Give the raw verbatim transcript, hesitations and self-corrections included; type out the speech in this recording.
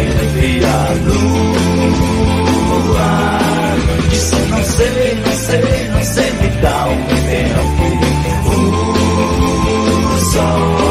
vi a lua. Disse não sei, não sei, não sei, me dá um tempo. O sol